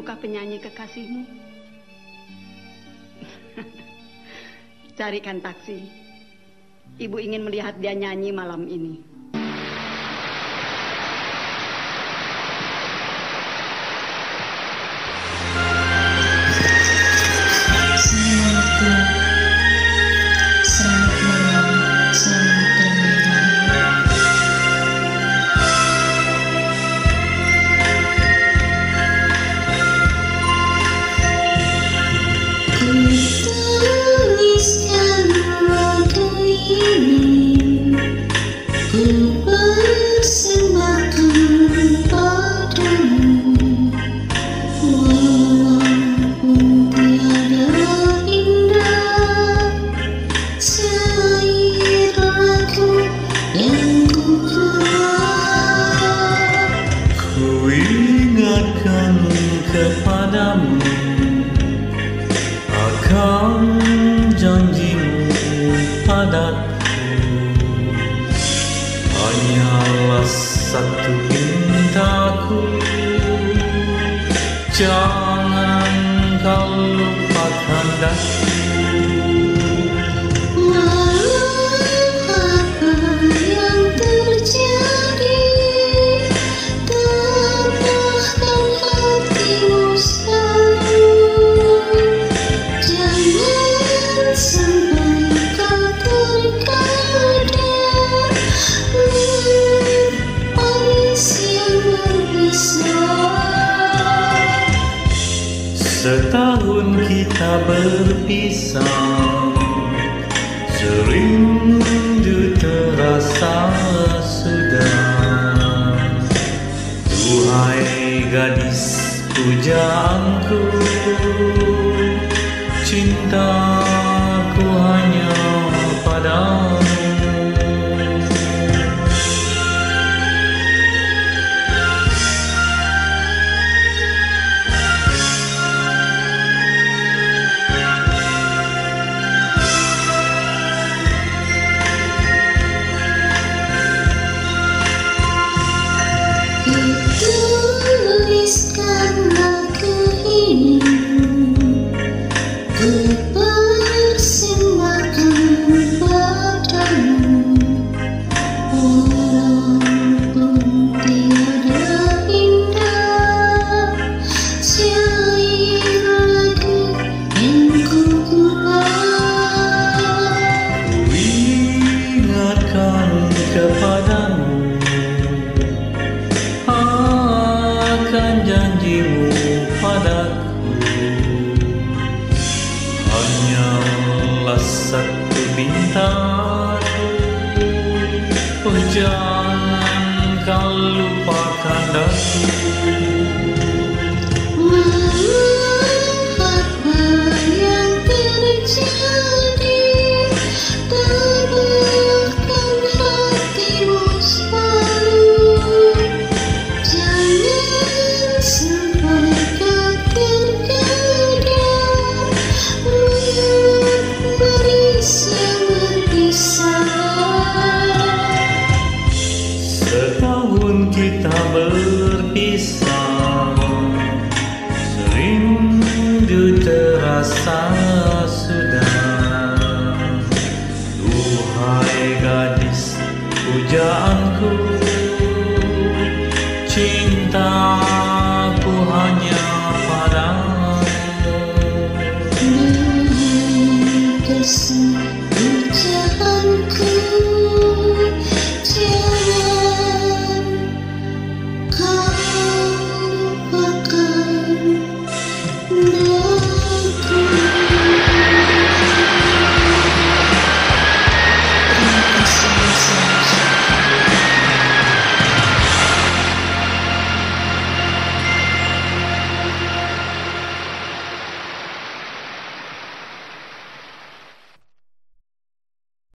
Manakah penyanyi kekasihmu? Carikan taksi. Ibu ingin melihat dia nyanyi malam ini. Jangan kau lupakan daku. Walau apa yang terjadi, tetapkan hatimu selalu. Jangan sampai kau tergoda manis yang berpisah. Setahun kita berpisah, serindu terasa sudah. Duhai gadis pujaanku, cintaku hanya padamu. Tuliskan lagu ini, ku persembahkan padamu. Walaupun tiada indah syair lagu yang ku buat. Ku ingatkan kepadamu janjimu padaku, hanyalah satu bintang. Oh, jangan kau lupakan daku. Apa yang terjadi, tabahkan hatimu selalu. Jangan sampai kau tergoda manis yang berpisah. Setahun kita berpisah, serindu terasa